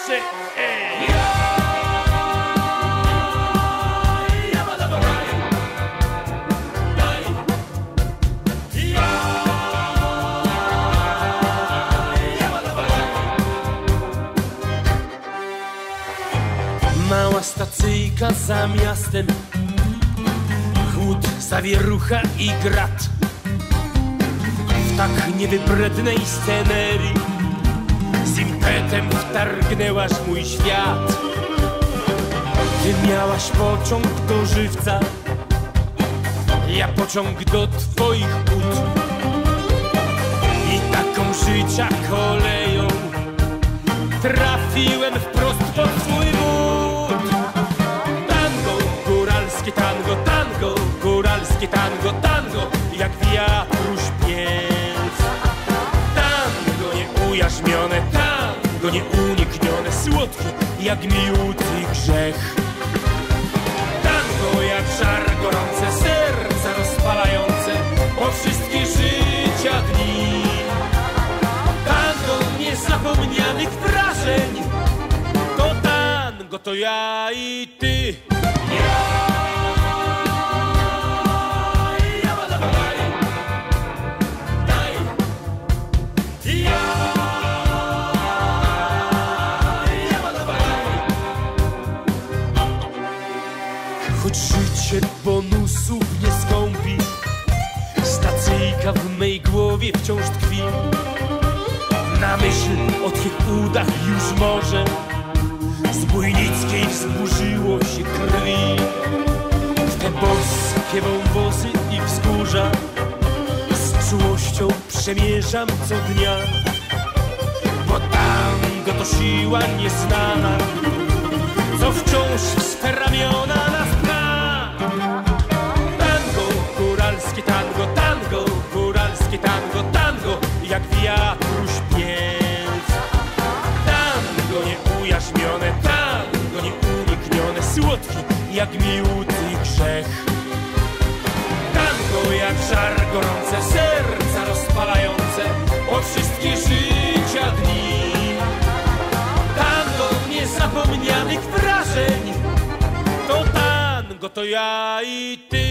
jeszcze, ej! Mała stacyjka za miastem, chłód, zawierucha i grat. W tak niewybrednej scenerii z impetem wtargnęłaś w mój świat. Ty miałaś pociąg do żywca, ja pociąg do twoich ud. I taką życia koleją trafiłem wprost pod twój but. Tango, góralskie tango, tango, góralskie tango, tango, jak wiatru śpiew. Tango nieujarzmione, tango nieuniknione, słodki jak miód i grzech. Tango jak żar gorące, serca rozpalające o wszystkie życia dni. Tango niezapomnianych wrażeń, to tango to ja i ty. Choć życie bonusów nie skąpi, stacyjka w mej głowie wciąż tkwi. Na myśl o twych udach już może z bójnickiej wzburzyło się krwi. W te boskie wąwozy i wzgórza z czułością przemierzam co dnia. Bo tango to siła nieznana, co wciąż w swe ramiona nas pcha. Tango, góralskie tango, tango, góralskie tango, tango, jak wiatru śpiew. Tango nieujarzmione, tango nieuniknione, słodki jak miód i grzech. Tango jak żar gorące, serca rozpalające o wszystkie życia dni. Tango niezapomnianych wrażeń, to tango to ja i ty.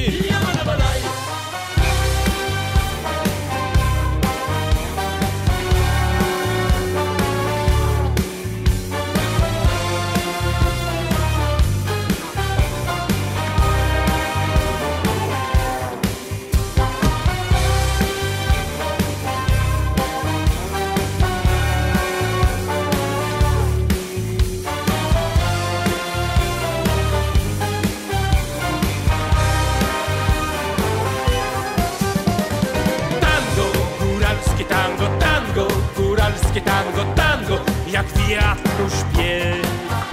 Tango, tango, jak wiatru śpiew.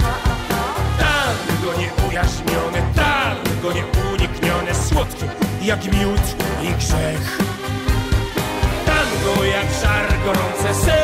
Tango nieujarzmione, tango nieuniknione, słodkie jak miód i grzech. Tango jak żar gorące,